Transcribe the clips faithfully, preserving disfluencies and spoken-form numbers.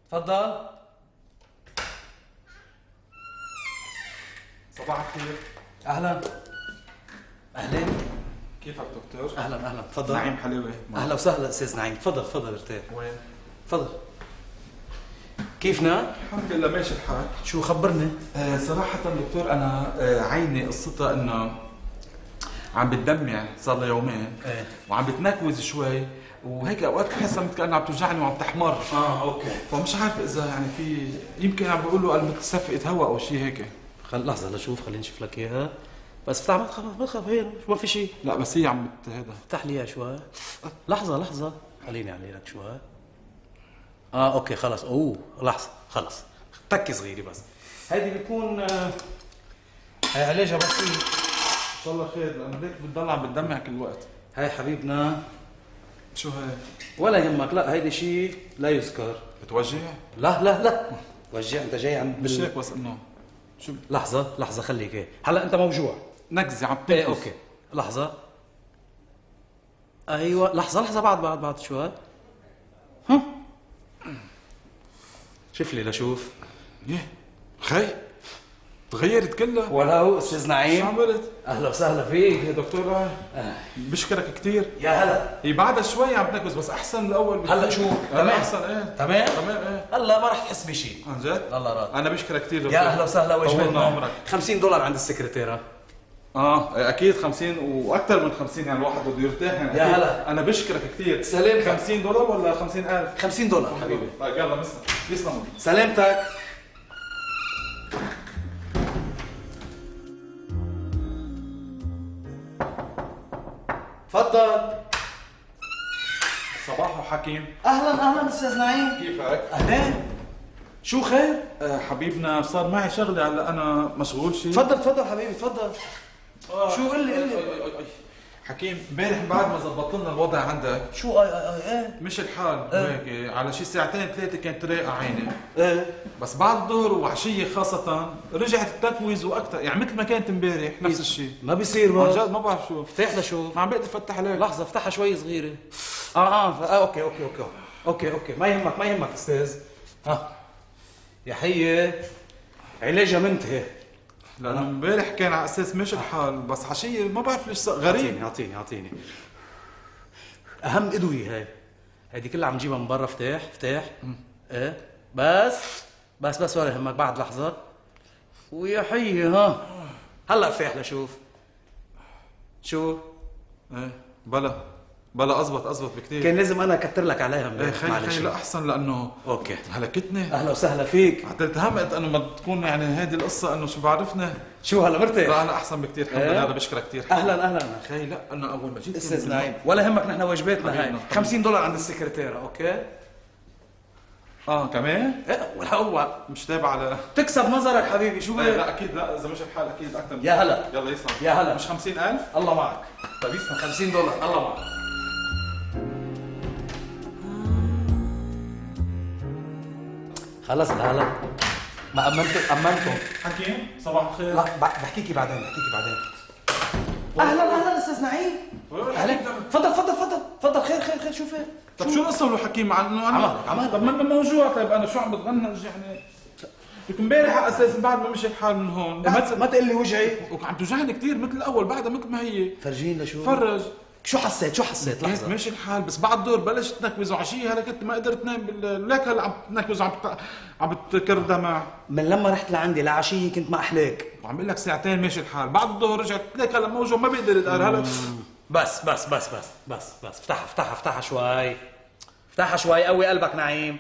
تفضل. صباح الخير. اهلا اهلين. كيفك دكتور؟ اهلا اهلا تفضل. نعيم حلاوه. اهلا وسهلا استاذ نعيم، تفضل تفضل ارتاح. وين؟ تفضل. كيفنا؟ الحمد لله ماشي الحال. شو خبرني؟ آه صراحة دكتور أنا آه عيني قصتها إنه عم بتدمع صار لها يومين. ايه وعم بتنكوز شوي وهيك اوقات بحسها مثل كأنها عم توجعني وعم تحمر. اه اوكي. فمش عارف اذا يعني في يمكن عم بيقول له متصفقة هواء او شيء هيك. خل لحظه لشوف، خليني اشوف لك اياها. بس افتح، ما تخاف ما تخاف، هين ما في شيء. لا بس هي عم بت هذا. افتح لي اياها شوي. لحظه لحظه خليني اعلي لك شوي. اه اوكي خلص. اوه لحظه خلص، تكي صغيري بس. هيدي بيكون آه هي علاجها بسيط ان شاء الله خير لانه ليك بتضل عم بتدمع كل وقت. هاي حبيبنا. شو هي؟ ولا يهمك، لا هيدي شيء لا يذكر. بتوجع؟ لا لا لا وجع، انت جاي عند مش هيك بس انه شو. لحظة لحظة خليك هيك، هلا انت موجوع. نكزة عم تنكز. ايه اوكي لحظة. ايوه لحظة لحظة بعد بعد بعد شوي. هم شوف لي لشوف. ايه خي تغيرت كلها. ولا هو استاذ شو نعيم؟ عملت؟ اهلا وسهلا فيك يا دكتور. آه. بشكرك كثير. يا هلا. هي بعدها شوي عم تنكز بس احسن من الاول. هلا شو؟ تمام احسن ايه تمام تمام ايه. هلا ما رح تحس بشيء عن جد؟ الله راضي. انا بشكرك كثير دكتور. يا اهلا وسهلا. طولنا وجبتنا عمرك. خمسين دولار عند السكرتيرة. اه اكيد خمسين واكثر من خمسين، يعني الواحد بده يرتاح يعني. يا هلا. انا بشكرك كثير. سلامتك. خمسين دولار ولا خمسين ألف؟ خمسين دولار حبيبي. طيب يلا مسا يسلموا. سلامتك. تفضل. صباحو حكيم. اهلا اهلا استاذ نعيم. كيفك؟ اهلين. شو خير؟ آه حبيبنا صار معي شغله هلا انا مشغول شيء. تفضل تفضل حبيبي تفضل. آه. شو قل لي قل لي. أي أي أي أي. حكيم امبارح بعد ما زبطت لنا الوضع عندك شو اي اي اي ايه مش الحال إيه. هيك على شي ساعتين ثلاثه كانت رايقه عيني. ايه بس بعد الظهر وعشيه خاصه رجعت التكويز واكثر، يعني مثل ما كانت امبارح نفس الشيء. ما بيصير عن بس. جد ما بعرف شو. افتح لشوف. ما عم بقدر افتح عليك. لحظة افتحها شوي صغيرة. اه اه, ف... آه اوكي اوكي اوكي اوكي اوكي ما يهمك ما يهمك استاذ. ها يا حية علاجها منتهي. لانه امبارح كان على اساس مش الحال بس عشيه ما بعرف ليش غريب. اعطيني اعطيني اهم ادوية هاي. هيدي كلها عم نجيبها من برا. افتح افتح. ايه بس بس بس ولا يهمك بعد لحظة. ويا حية ها هلا افتح لشوف. شو؟ ايه بلا بلا ازبط ازبط بكثير. كان لازم انا اكتر لك عليها. ايه خلي خلي لا احسن لانه اوكي هلكتني. اهلا وسهلا فيك. حتى تهمت انه ما تكون يعني هذه القصه انه شو بعرفنا. شو هلا مرتاح؟ لا انا احسن بكثير الحمد لله. انا بشكرك كثير. اهلا اهلا. خي لا انا اول ما جيت استاذ نعيم ولا همك، نحن واجباتنا هاي حبيبنا. خمسين دولار عند السكرتيرة. اوكي اه كمان ايه ولا هو مش تابع على. تكسب نظرك حبيبي. شو إيه، بك؟ لا اكيد لا اذا مش الحال اكيد اكثر. يا هلا. يلا يسلم. يا هلا. مش خمسين ألف. الله معك. طيب يسلم. خمسين دولار الله معك. خلص هلا ما امنتم امنتم. حكيم صباح الخير. لا بحكيكي بعدين بحكيكي بعدين. اهلا اهلا استاذ نعيم. اهلا تفضل تفضل تفضل تفضل. خير خير خير. شو في؟ طب شو القصه له حكيم مع انه انا عمل عمل. طب ما انا موجوع. طيب انا شو عم بتغنج يعني لكن امبارح على اساس بعد ما مشي الحال من هون ما ما تقول لي وجعي. وعم توجعني كثير مثل الاول بعدها مثل ما هي. فرجيني لشوف. فرج. شو حسيت شو حسيت؟ كانت لحظة ماشي الحال بس بعد الدور بلشت تنكوز وعشيه هلا كنت ما قدرت نام بال ليك هلا عم تنكوز وعم بت... عم بتكر دمع. من لما رحت لعندي لعشية كنت ما احلاك. وعم بقول لك ساعتين ماشي الحال بعد الظهر رجعت ليك هلا موجوع ما بقدر يتقهر هلا. بس بس بس بس بس بس افتحها افتحها افتحها شوي. افتحها شوي قوي قلبك نعيم.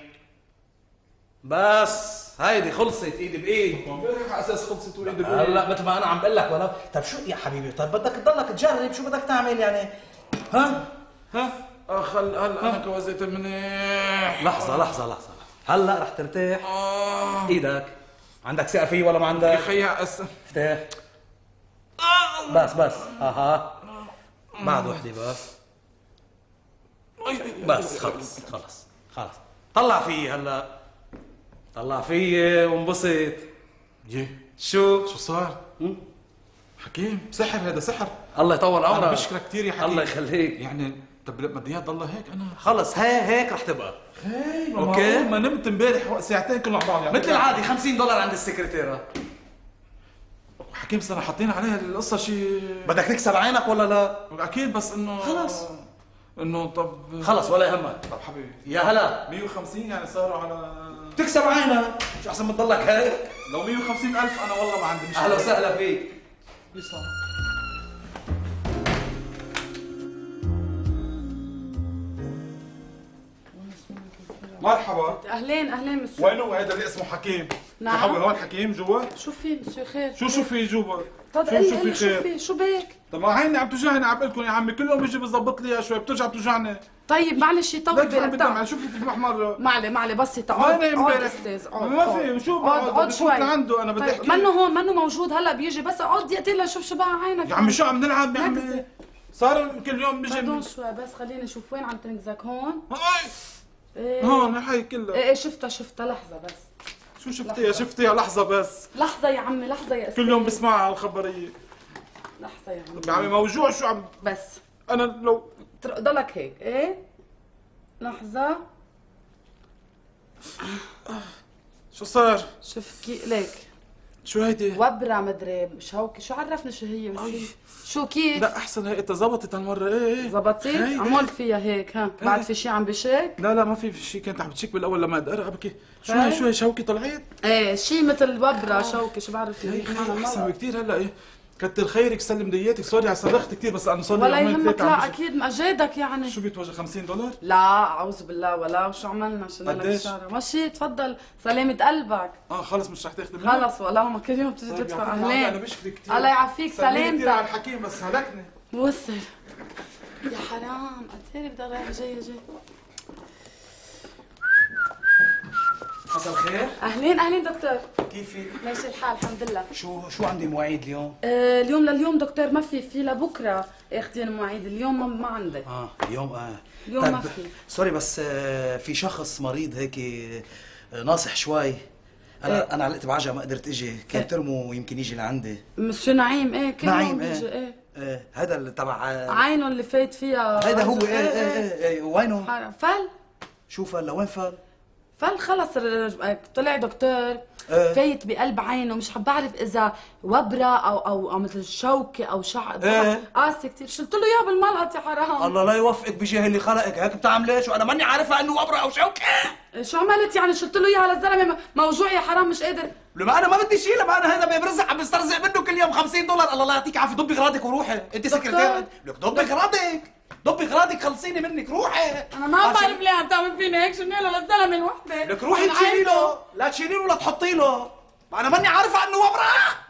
بس هيدي خلصت ايدي بايد. امبارح على اساس خلصت وايدي بايد. هلا مثل ما انا عم بقول لك. ولا طيب شو يا حبيبي؟ طيب بدك تضلك تجرب. شو بدك تعمل يعني؟ ها ها اخ هلا هلا انا كوزيت منيح. لحظة لحظة لحظة. هلا رح ترتاح. آه. ايدك عندك ثقة فيه ولا ما يا عندك؟ خي أس... افتح. بس بس اها بعد وحدة بس. بس خلص خلص خلص. طلع فيي هلا. طلع فيي وانبسط. يه شو شو صار؟ حكيم سحر هذا سحر. الله يطول عمرك. انا بشكرك كثير يا حكيم. الله يخليك. يعني طب بدي اياها تضلها هيك انا. خلص هي هيك رح تبقى. هي اوكي ما نمت امبارح ساعتين كلهم على بعض يعني. مثل العادي خمسين دولار عند السكرتيرة. حكيم صرنا حاطين عليها القصه شيء. بدك تكسر عينك ولا لا؟ اكيد بس انه خلص انه طب خلص ولا يهمك. طب حبيبي يا هلا مية وخمسين يعني صاروا على تكسر عينك شو احسن من تضلك هيك. لو مية وخمسين ألف انا والله ما عندي مشكله. اهلا وسهلا فيك. يسلم. مرحبا. اهلين اهلين مسيو. وينه هذا اللي اسمه حكيم؟ نعم. حول هون حكيم جوا؟ شو في مسيو خير؟ شو شو في جوا؟ تفضل شو شو في شو خير؟ في شو بك؟ طب ما عيني عم توجعني عم لكم يا عمي كل يوم بيجي بظبط لي اياها شوي بترجع بتوجعني. طيب معلش يطول لك فهم بالك بالدم تعال. شو في في محمر؟ معلي معلي بسيطة وين اقعد اقعد امبارح؟ استاذ اقعد ما اقعد. في شو اقعد بقعد اقعد بدي شوي. فوت لعنده انا بدي طيب احكي. منه هون منه موجود هلا بيجي بس اقعد دقيقتين لنشوف شو بقى عينك. يا عمي شو عم نلعب يا عمي؟ نكزة. صار كل يوم بيجي بعدون شوي بس خليني اشوف وين عم تنكزك هون. هاي ايه هون الحي كلها. ايه ايه شفتها شفتها لحظة بس. شو شفتيها شفتيها لحظة بس. لحظة يا عمي لحظة يا استاذ. كل يوم بسمعها على الخبرية. لحظة يا عمي. طب يا عمي موجوع شو عم بس انا لو تر- ضلك هيك ايه لحظة. شو صار؟ شوف كي ليك شو هيدي؟ وبرة مدري شوكي شو عرفني شو هي مسيو. شو كيف؟ لا احسن هي انت زبطت هالمرة ايه ايه زبطتي؟ هي- عمول فيها هيك ها بعد إيه. في شي عم بشك؟ لا لا ما في شيء كانت عم تشيك بالاول لما ادقر ابكي شو هاي. هي شو هي شوكي طلعت؟ ايه شي مثل وبرة شوكي شو بعرف هي هي هي احسن بكثير هلا ايه كتر خيرك سلم دياتك سوري على صرخت كثير بس انا صار لي ولا يومين يهمك ثلاثة عم لا بشك. اكيد مأجادك يعني. شو بيتوجه خمسين دولار؟ لا اعوذ بالله ولا وشو عملنا عشان لك قديش؟ الشارع ماشي تفضل سلامة قلبك. اه خلص مش رح تاخذي مني؟ خلص والله ما كل يوم بتجي طيب تدفع يعطيك العافية، انا اهلين. بشكرك كثير الله يعافيك سلمي كثير على سلامتك. الحكيم بس هلكني. وصل يا حرام اتاري بدي رايح جاي جاي. حصل خير؟ اهلين اهلين دكتور. كيفك؟ ماشي الحال الحمد لله. شو شو عندي مواعيد اليوم؟ آه اليوم لليوم دكتور ما في في لبكره اخذين مواعيد اليوم ما, ما عندي. اه اليوم اه اليوم طيب ما في. سوري بس آه في شخص مريض هيك آه ناصح شوي. انا إيه. انا علقت بعجقه ما قدرت اجي كان إيه. ترمو يمكن يجي لعندي. مسيو نعيم ايه كل نعيم، يوم بيجي إيه. ايه. ايه هذا اللي تبع آه عينه اللي فايت فيها هيدا هو رجل. ايه ايه ايه, إيه. وينه؟ حرام. فل شو فل لوين فل؟ فل خلص الرج- طلع دكتور إيه. فايت بقلب عينه مش حاب بعرف اذا وبره او او او مثل شوكه او شعر إيه. قاسي كثير شلت له اياه بالملقط يا حرام. الله لا يوفقك بجاه اللي خلقك هيك بتعملي شو انا ماني عارفه انه وبره او شوكه. شو عملت يعني شلت له اياها للزلمه موجوع يا حرام مش قادر. لما انا ما بدي شيء لما انا هذا بيرزق عم بسترزق منه كل يوم خمسين دولار. الله لا يعطيك عافيه ضبي غراضك وروحي انت دكتور. سكرتير. لك ضبي غراضك ضبي غراضك خلصيني منك روحي. انا ما عشان- بعرف ليه عم تعمل فيني هيك شو له للزلمه الوحده. لك روحي أنا تشيلي عايزه. له لا تشيلي له ولا تحطي له. ما انا ماني عارفه انه وبره.